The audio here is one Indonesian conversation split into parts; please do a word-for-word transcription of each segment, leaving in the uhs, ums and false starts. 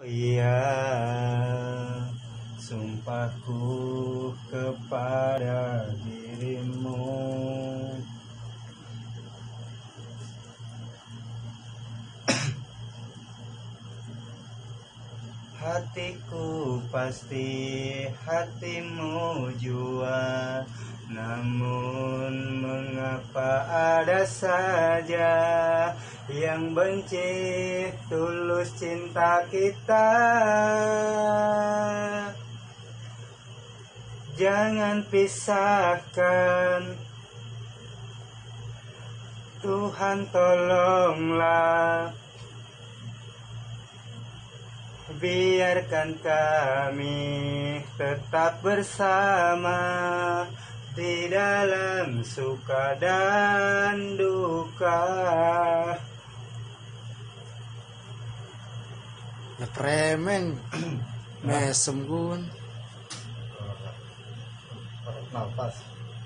Iya, sumpahku kepada dirimu, hatiku pasti hatimu jua. Namun mengapa ada saja yang benci tulus cinta kita? Jangan pisahkan, Tuhan tolonglah, biarkan kami tetap bersama di dalam suka dan duka. Ya premen mesem gun Nafas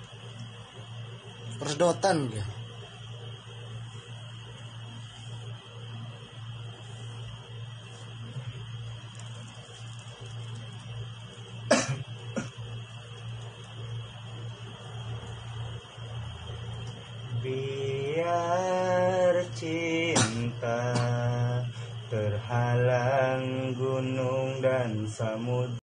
persedotan ya. Biar cinta terhalang gunung dan samudra.